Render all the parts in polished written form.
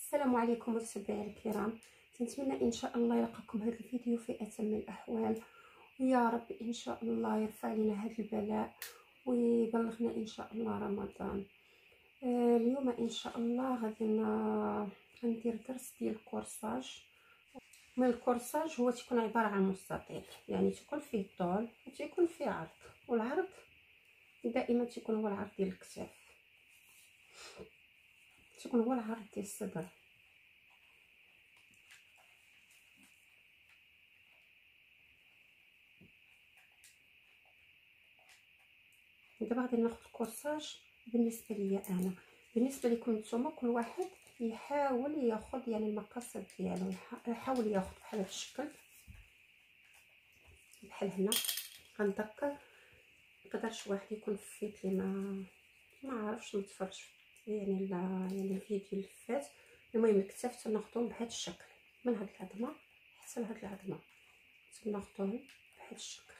السلام عليكم متابعي الكرام. نتمنى ان شاء الله يلقاكم هذا الفيديو في اتم الاحوال، ويا رب ان شاء الله يرفع لنا هذا البلاء ويبلغنا ان شاء الله رمضان. اليوم ان شاء الله غندير درس ديال الكورساج. من الكورساج هو تكون عباره عن مستطيل، يعني تكون فيه طول وتكون فيه عرض، والعرض دائما تكون هو العرض ديال الكتاف، تكون هو العرض ديال الصدر. دابا غادي ناخذ الكورساج. بالنسبه ليا انا، بالنسبه لكم نتوما، كل واحد يحاول ياخذ يعني المقاصد ديالو، يحاول ياخذ بحال هذا الشكل، بحال هنا. غنذكر يقدر شي واحد يكون فيت لي ما عرفش ما تفرجش يعني الفيديو اللي فات. المهم الكتاف تناخذهم بهذا الشكل، من هاد العظمه حتى لهاد العظمه تناخذهم بهذا الشكل،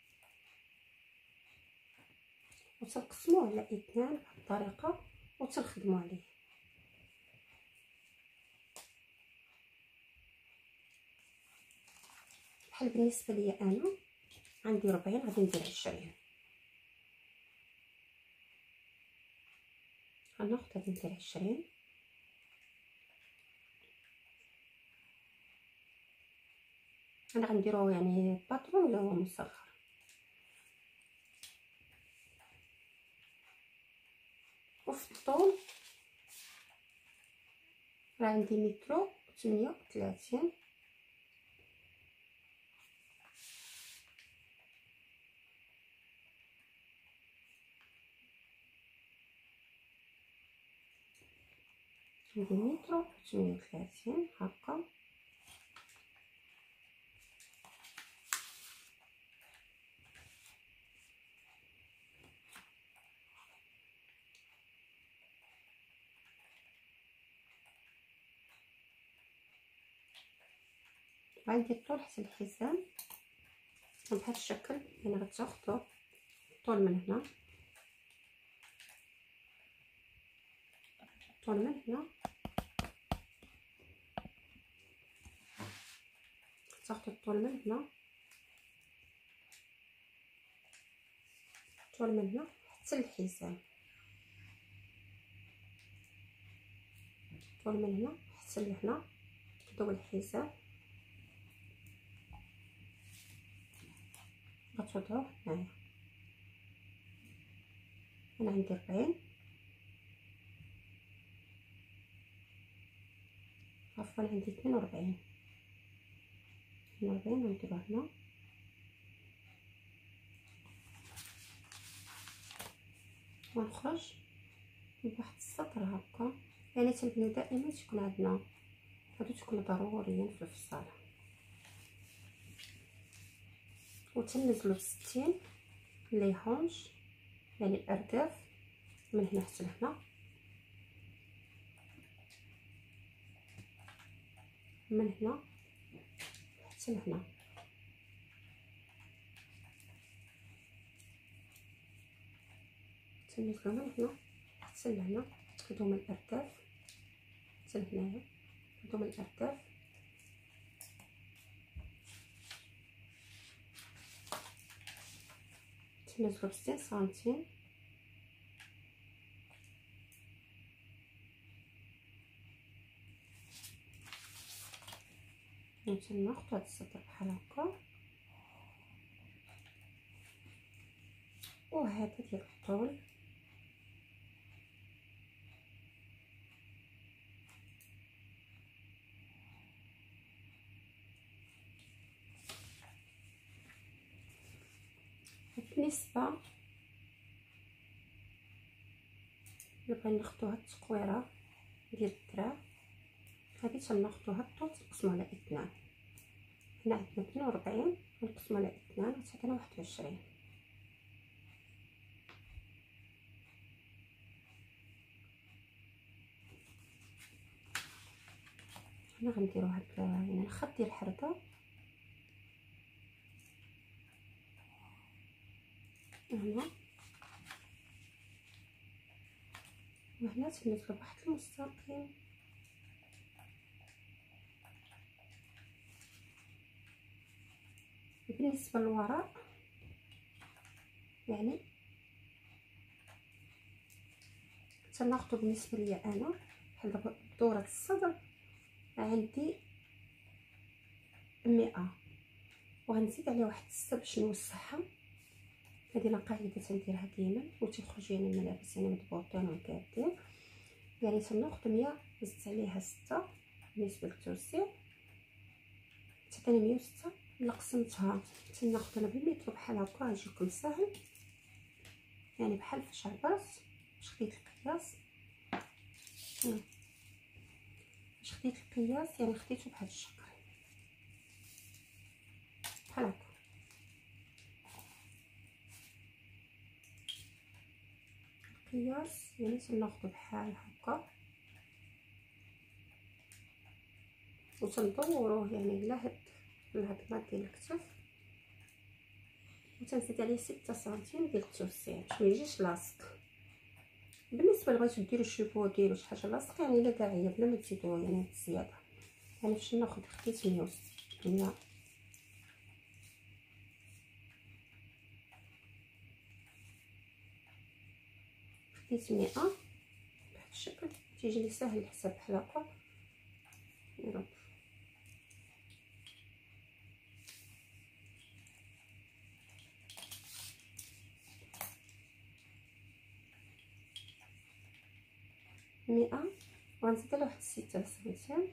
وتنقسموه على اثنان بهذه الطريقه وتنخدموا عليه. بحال بالنسبه ليا انا عندي 40، غادي ندير 20. غناخذ غادي ندير 20. انا غنديرو يعني باترون اللي هو مصغر. وفي الطول راه عندي متر 38. عندي متر 38 هكا. عندي الطول حتى الحزام بهذا الشكل، يعني غتاخدوا الطول من هنا، الطول من هنا، تاخدوا الطول من هنا، الطول من هنا حتى الحزام، الطول من هنا حتى لهنا. تبداو الحزام غتوضعوه هنايا. انا عندي 40، عفوا عندي 42 غنديروه هنا. ونخرج بواحد السطر هكا، يعني تنبنيو دائما تكون عندنا هادو تكونوا ضروريين في الفصاله. وتنزلوا ب60 لي هونج، يعني الارداف من هنا حتى لهنا، من هنا حتى لهنا. تنزلوا من هنا حتى لهنا، تاخذوا من الارداف حتى لهنايا، تاخذوا من الارداف تنزلوا ب60 سنتيم. ناخذ هاد السطر بحال هكا، وهذا ديال الطول. بالنسبه اللي بغينا ناخذوها التقويره ديال الدراع، هذه تناخذوها الطول تنقسمو على اثنان. هنا عندنا 42 نقسمو على اثنان وتعطينا 21. هنا غنديرو هاد يعني الخط ديال الحركه هنا، وهنا تنزلو بواحد المستقيم بالنسبه للوراء يعني تناخدو بالنسبه ليا انا بحال دابا دوره الصدر عندي 100 وغنزيد عليه واحد 6 باش نوسعها. هذه لا قاعده تنديرها ديما وتيخرج يعني الملابس يعني مضبوطين ومكادين. يعني تناخد 100 زدت عليها 6 بالنسبه للتوسيع تعطيني 106. الا قسمتها تناخد انا بالمتر بحال هكا يجيكم ساهل يعني بحال فاش عبرت باش خديت القياس. باش خديت القياس يعني خديته بهذا الشكل بحال هكا. القياس يعني تناخدو بحال هكا وتندوروه يعني لهاد العظمه ديال الكتف وتنزيد عليه 6 سنتيم ديال التوسيع باش ما يجيش لاصق. بالنسبه لبغيتو ديروا الشيبو ديروا شي حاجه لاصقه يعني الا كاعيه بلا ما تزيدوا يعني زياده. يعني باش ناخذ خديت 100 خديت 100 بهذا الشكل تيجي لي ساهل الحساب بحال هكا. يا رب 100 وغنزيد على واحد 6 سنتيم.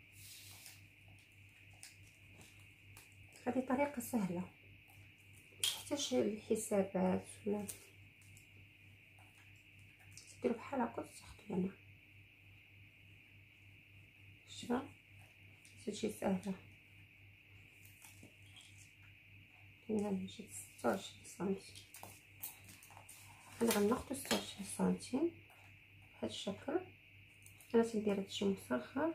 هذه طريقه سهله متحتاجش الحسابات ولا ديروا بحال هكا تاخذوا هنا. شوف هادشي ساهله. هنا مشيت 26 سنتيم. انا غناخذ 26 سنتيم بهذا الشكل. انا تندير هادشي مصغر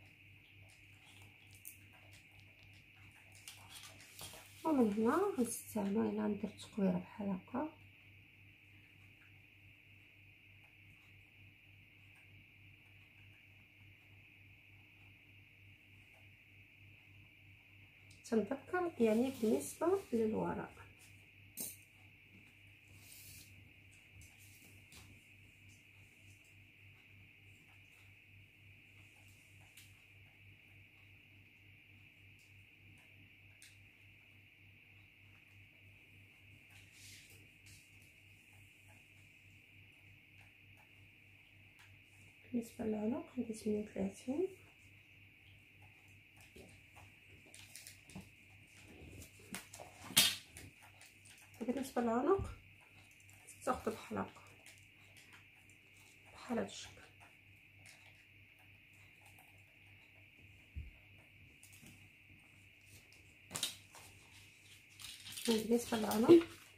ومن هنا غنستعمل الى ندير تقويره بحال هكا. تنذكر يعني بالنسبه للوراء بالنسبه للعنق عندي 38. بالنسبه للعنق تاخذ بحال هكا بحال هذا الشكل. بالنسبه للعنق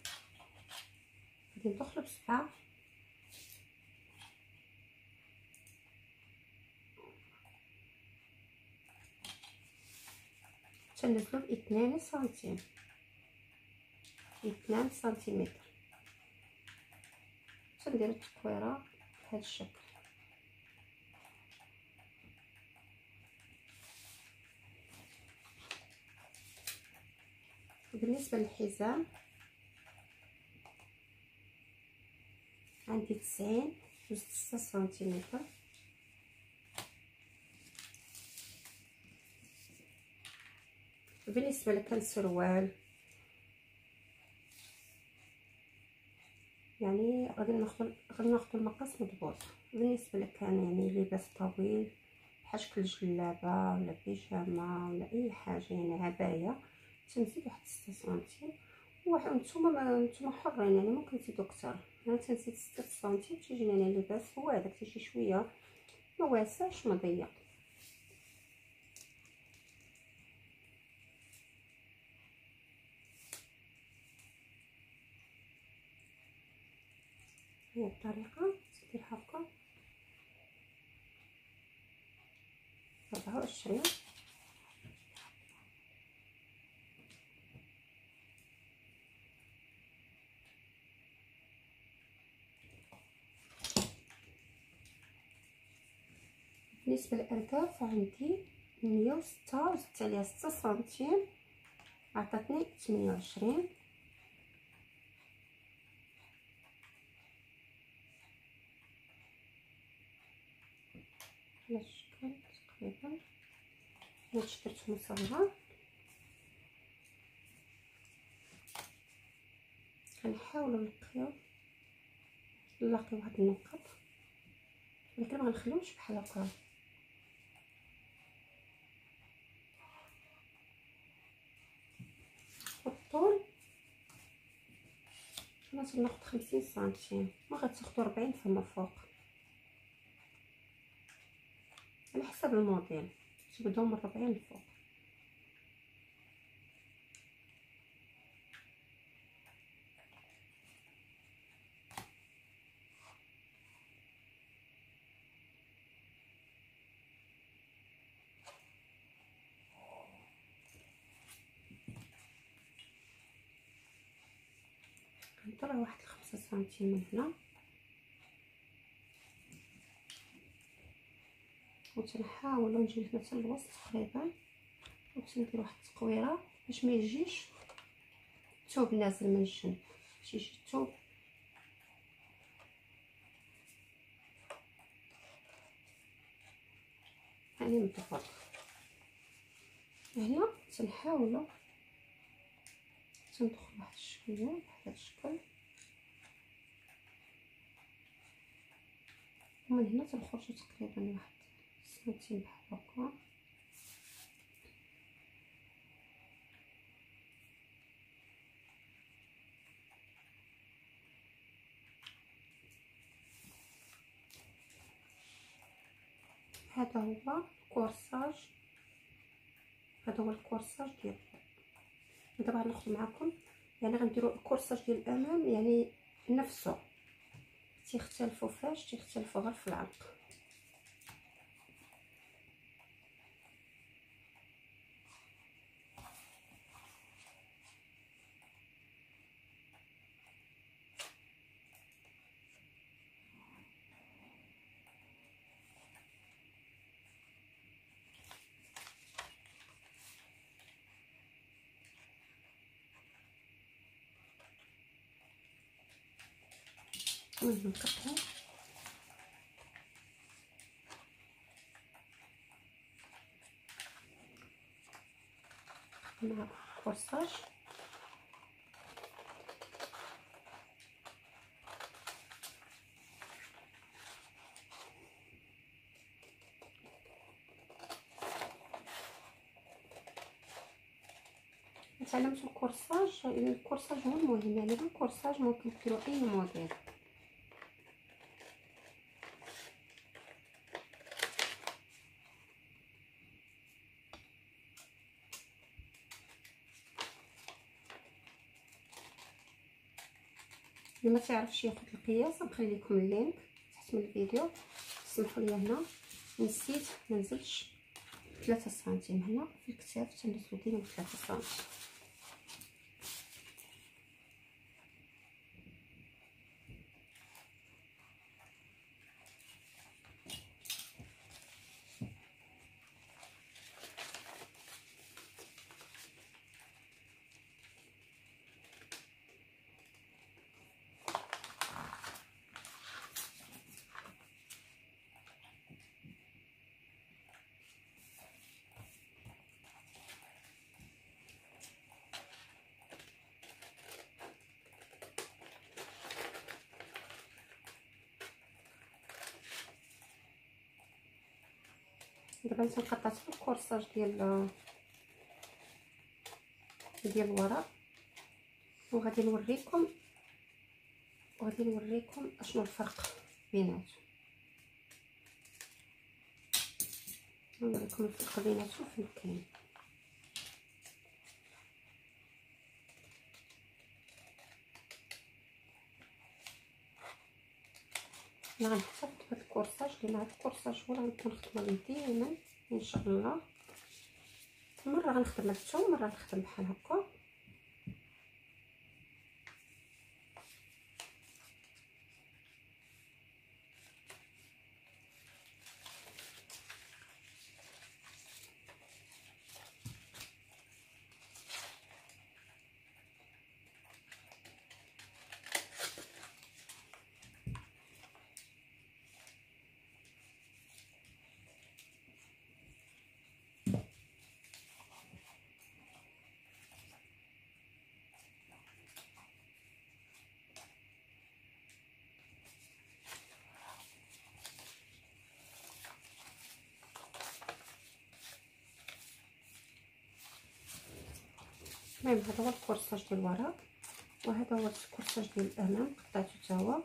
غادي ندخلو بسبعة تنزلو ب2 سنتيم 2 سنتيمتر. تندير التقويره بهذا الشكل. بالنسبه للحزام عندي 90 وزدت 6 سنتيمتر. بالنسبه لكان السروال يعني غادي ناخذ المقاس مضبوط. بالنسبه لكان يعني لباس طويل بحال شكل جلابه ولا بيجامه ولا اي حاجه يعني عبايه تنزيد واحد 6 سنتيم. نتوما حرين يعني ممكن تزيدوا اكثر. انا تنزيد 6 سنتيم تيجي يعني اللباس هو هذاك تيجي شويه ما واسعش ما ضيق. هي الطريقه تدير هكا 24. بالنسبه للارداف عندي 106 وزدت عليها 6 سنتيم عطاتني 28 على الشكل تقريبا. هاد شدرت مصغر، كنحاولوا نلاقيو هاد النقط، ولكن ما غنخليوش بحال هكا. والطول انا تناخد 50 سنتيم، ما غتاخدوا 40 فما فوق على حسب الموديل، تبداو من 40 الفوق. كنطلع واحد 5 سنتيم من هنا، وتنحاولوا نجي هنا حتى الوسط تقريبا، وتندير واحد التقويره باش ما يجيش الثوب نازل من الجنب، باش يجي الثوب يعني متفق. هنا تنحاولوا تندخل واحد شويه بهذا الشكل، ومن هنا تنخرجوا تقريبا واحد سنتيم بحال هكا. هذا هو الكورساج، هذا هو الكورساج ديال دابا غناخذ معكم. يعني غنديروا الكورساج ديال الامام يعني نفسه، تيختلفوا فاش تيختلفوا غير في العرق. ونقطعوا مع الكورساج. تعلمت الكورساج هو المهم، يعني بالكورساج ممكن ديروا اي موديل. اللي ما تعرفش ياخذ القياس نخلي لكم اللينك تحت من الفيديو. سمحوا لي هنا نسيت ما نزلتش 3 سنتيم هنا في الكتاف، تنزلوا ديما 3 سنتيم. دابا تنقطع في الكورساج ديال الورق، وغادي نوريكم اشنو الفرق بيناتهم. نوريكم الفرق بيناتهم فين كاين. انا غنحتفظ بهذا الكورساج لان هذا الكورساج هو اللي غنكون نخدم ديما ان شاء الله. مره غنخدم هادشي ومره نخدم بحال هكا. المهم هذا هو الكورساج ديال الوراء، وهذا هو الكورساج ديال الامام قطعته حتى هو.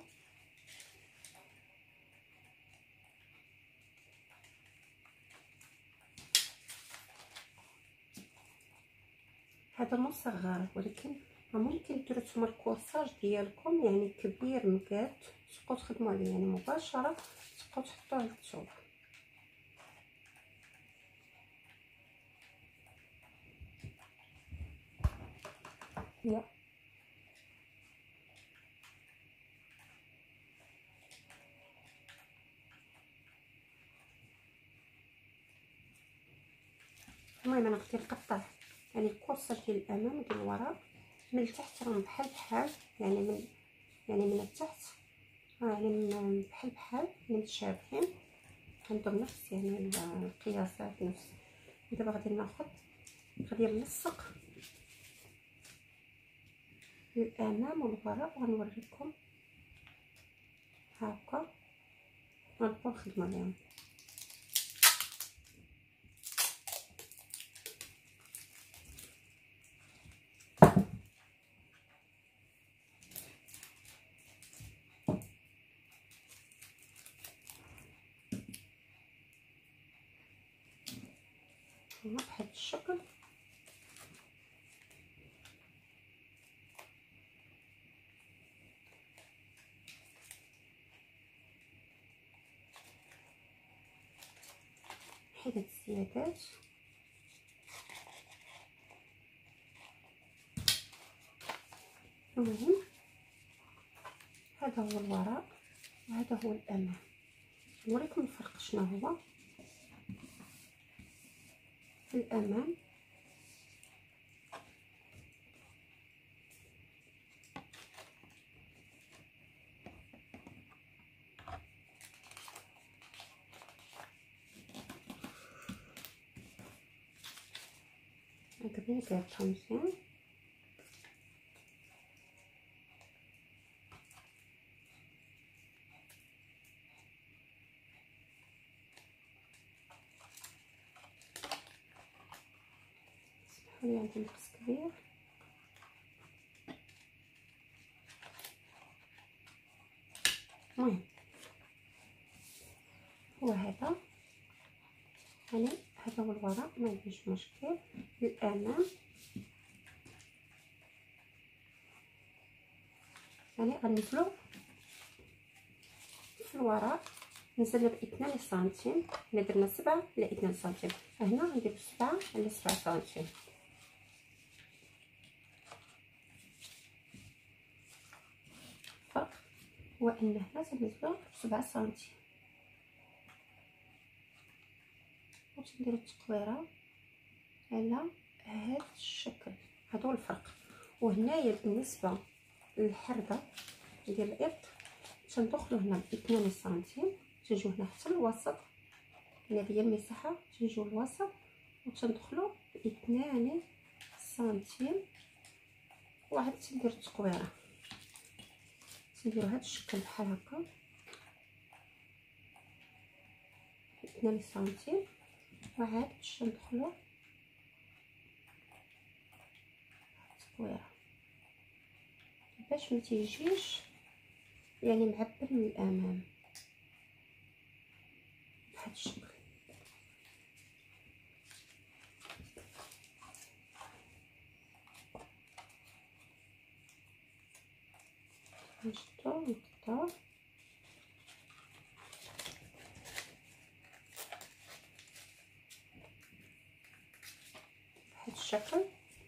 هذا مصغر، ولكن ممكن ديروا نتوما الكورساج ديالكم يعني كبير مكات تبقاو تخدموا عليه، يعني مباشره تبقاو تحطوه على الثوب. يا المهم انا غادي نقطع يعني الكورساج ديال الامام وديال الوراء من التحت راهم بحال من التحت يعني بحال متشابهين، عندهم نفس يعني القياسات نفس. دابا غادي نلصق الامام والوراء وغنوريكم هكا غنبقاو نخدموا عليهم. بهذا الشكل حيد الزيادات. المهم هذا هو الوراء وهذا هو الامام. نوريكم الفرق شنو هو. في الامام نقدر نقادها مزيان، سمحولي عندي نقص كبير. المهم هو هذا يعني هذا هو الوراء ما عنديش مشكل. الامام يعني غنزلو في الوراء نزلنا ب 2 سنتيم، حنا درنا 7 على 2 سنتيم، هنا غندير 7 على 7 سنتيم. الفرق هو ان هنا تنزلو 7 سنتيم وتنديرو التقويره على هذا الشكل. هذا هو الفرق. وهنايا بالنسبه للحرده ديال الابط تندخلو هنا ب 2 سنتيم، تنجيو هنا حتى الوسط، هنا هي المساحه تنجيو الوسط وتندخلو ب 2 سنتيم. وعاد تندير التقويره، تنديرو هذا الشكل بحال هكا 2 سنتيم، وعاد باش ندخلو التقويره باش ما تيجيش يعني معبر من الامام بهذا الشكل. نشدو نقطعو بهذا الشكل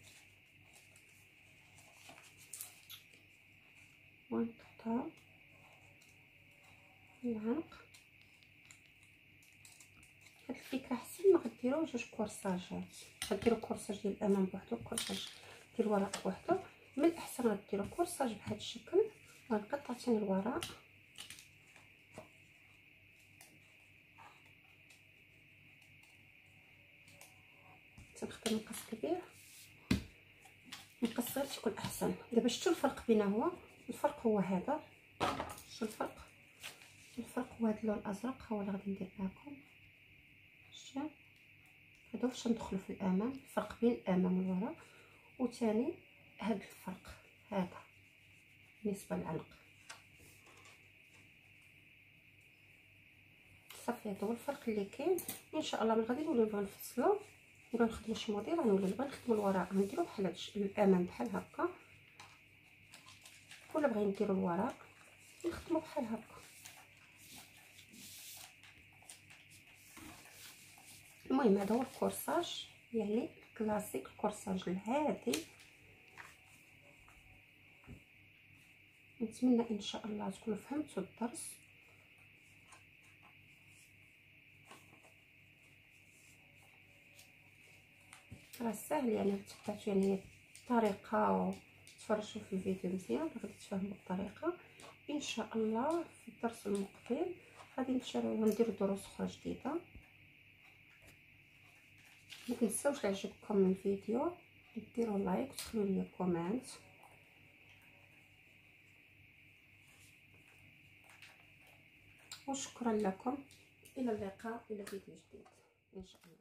ونقطعو العنق. هاد الفكره حسن ما غديروا جوج كورساجات، غديروا كورساج ديال الامام بوحدو كورساج ديال الوراء بوحدو. من الاحسن غديروا كورساج بهذا الشكل وغنقطع ثاني الوراء تنخدم مقص كبير، مقص صغير تكون احسن. دابا شفتوا الفرق بينهما؟ الفرق هو هذا. شفتوا الفرق هو هذا اللون الازرق هو اللي غادي ندير لكم. شفتوا هذا واش ندخلوا في الامام، الفرق بين الامام والوراء. وثاني هذا الفرق هذا بالنسبه للعنق. صافي هذا هو الفرق اللي كاين. ان شاء الله من غادي نوليو نفصلو، نبغي نخدمو شي موديل غنولي نبغي نخدمو الوراء نديرو بحال هاد الامام بحال هكا، ولا بغي نديرو الوراء نخدمو بحال هكا. المهم هذا هو الكورساج، يعني كلاسيك، الكورساج الهادي. نتمنى ان شاء الله تكونوا فهمتوا الدرس. راه ساهل يعني تبعتوا يعني الطريقه وتفرجوا في الفيديو مزيان غادي تفهموا الطريقه. ان شاء الله في الدرس المقبل غادي نمشيو نديروا دروس اخرى جديده. ما تنساوش عجبكم الفيديو ديروا لايك وتخلوا لي كومنت، وشكرا لكم. الى اللقاء الى فيديو جديد ان شاء الله.